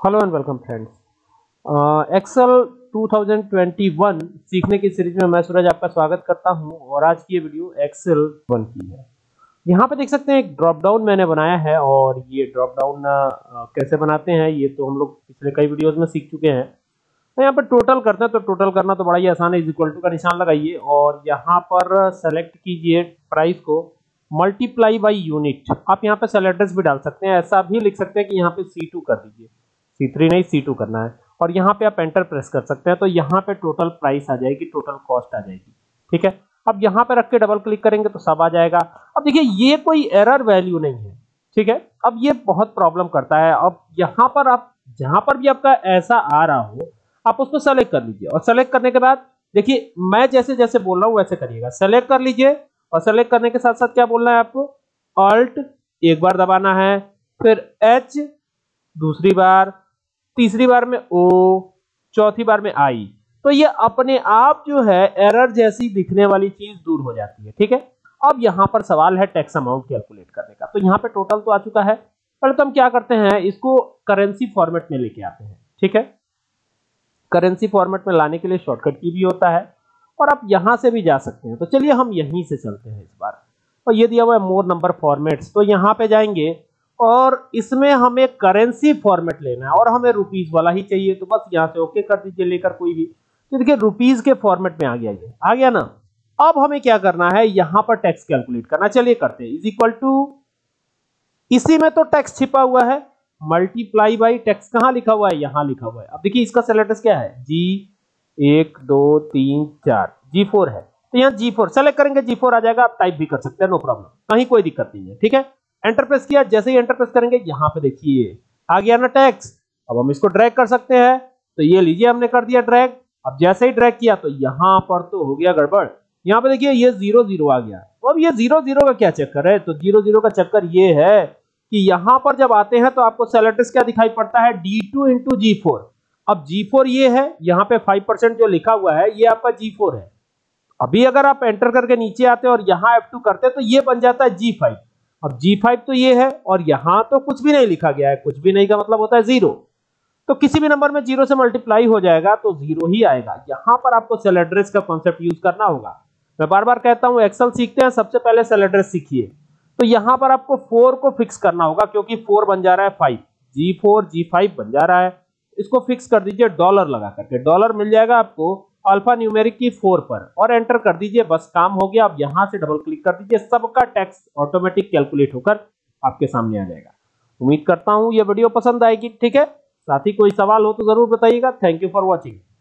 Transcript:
Hello and welcome friends. Excel 2021 सीखने की series में मैं सूरज आपका स्वागत करता हूं और आज की ये वीडियो एक्सेल 1 की है। यहाँ पे देख सकते हैं एक ड्रॉप डाउन मैंने बनाया है और ये ड्रॉप डाउन कैसे बनाते हैं ये तो हम लोग पिछले कई वीडियोस में सीख चुके हैं। तो यहाँ पर टोटल करते हैं तो टोटल करना तो बड़ा ही आसान है। इज इक्वल टू का निशान लगाइए और यहाँ पर सेलेक्ट कीजिए प्राइस को मल्टीप्लाई बाई यूनिट। आप यहाँ पे सेल एड्रेस भी डाल सकते हैं, ऐसा भी लिख सकते हैं कि यहाँ पे C2 कर दीजिए, C3 नहीं C2 करना है और यहाँ पे आप एंटर प्रेस कर सकते हैं तो यहाँ पे टोटल प्राइस आ जाएगी, टोटल कॉस्ट आ जाएगी। ठीक है, अब यहाँ पे रख के डबल क्लिक करेंगे तो सब आ जाएगा। अब देखिए ये कोई एरर वैल्यू नहीं है, ठीक है। अब ये बहुत प्रॉब्लम करता है। अब यहाँ पर आप जहां पर भी आपका ऐसा आ रहा हो आप उसको सेलेक्ट कर लीजिए और सेलेक्ट करने के बाद देखिए मैं जैसे जैसे बोल रहा हूं वैसे करिएगा। सेलेक्ट कर लीजिए और सेलेक्ट करने के साथ साथ क्या बोलना है आपको, ऑल्ट एक बार दबाना है, फिर H दूसरी बार, तीसरी बार में O, चौथी बार में I। तो ये अपने आप जो है एरर जैसी दिखने वाली चीज दूर हो जाती है। ठीक है, अब यहां पर सवाल है टैक्स अमाउंट कैलकुलेट करने का। तो यहां पे टोटल तो आ चुका है, पहले तो हम क्या करते हैं इसको करेंसी फॉर्मेट में लेके आते हैं। ठीक है, करेंसी फॉर्मेट में लाने के लिए शॉर्टकट की भी होता है और आप यहां से भी जा सकते हैं। तो चलिए हम यहीं से चलते हैं इस बार। और ये दिया हुआ है मोर नंबर फॉर्मेट्स, तो यहां पे जाएंगे और इसमें हमें करेंसी फॉर्मेट लेना है और हमें रुपीस वाला ही चाहिए। तो बस यहां से ओके कर दीजिए लेकर कोई भी। तो देखिए रुपीस के फॉर्मेट में आ गया, ये आ गया ना। अब हमें क्या करना है, यहां पर टैक्स कैलकुलेट करना। चलिए करते हैं। इज इक्वल टू, इसी में तो टैक्स छिपा हुआ है, मल्टीप्लाई बाई टैक्स कहां लिखा हुआ है, यहां लिखा हुआ है। अब देखिए इसका सेल एड्रेस क्या है, G1 2 3 4 G4 है। तो यहाँ G4 सेलेक्ट करेंगे, G4 आ जाएगा। आप टाइप भी कर सकते हैं, नो प्रॉब्लम, कहीं कोई दिक्कत नहीं है। ठीक है, एंटर प्रेस किया, जैसे ही एंटर प्रेस करेंगे यहाँ पे देखिए आ गया ना टैक्स। अब हम इसको ड्रैग कर सकते हैं, तो ये लीजिए हमने कर दिया ड्रैग। अब जैसे ही ड्रैग किया तो यहाँ पर तो हो गया गड़बड़। यहाँ पे देखिए ये 0 0 आ गया। तो अब ये 0 0 का क्या चक्कर है, तो 0 0 का चक्कर ये है कि यहां पर जब आते हैं तो आपको सेल एड्रेस क्या दिखाई पड़ता है, D2 इंटू G4। अब G4 ये है, यहाँ पे 5% जो लिखा हुआ है ये आपका G4 है। अभी अगर आप एंटर करके नीचे आते और यहाँ F2 करते तो ये बन जाता है G5। अब G5 तो ये है और यहाँ तो कुछ भी नहीं लिखा गया है, कुछ भी नहीं का मतलब होता है 0। तो किसी भी नंबर में 0 से मल्टीप्लाई हो जाएगा तो 0 ही आएगा। यहाँ पर आपको सेल एड्रेस का कॉन्सेप्ट यूज करना होगा। मैं बार बार कहता हूँ एक्सेल सीखते हैं सबसे पहले सेल एड्रेस सीखिए। तो यहां पर आपको 4 को फिक्स करना होगा क्योंकि 4 बन जा रहा है 5, G4 G5 बन जा रहा है। इसको फिक्स कर दीजिए डॉलर लगा करके, डॉलर मिल जाएगा आपको अल्फा न्यूमेरिक की 4 पर और एंटर कर दीजिए, बस काम हो गया। अब यहां से डबल क्लिक कर दीजिए, सबका टैक्स ऑटोमेटिक कैलकुलेट होकर आपके सामने आ जाएगा। उम्मीद करता हूं ये वीडियो पसंद आएगी। ठीक है, साथ ही कोई सवाल हो तो जरूर बताइएगा। Thank you for watching.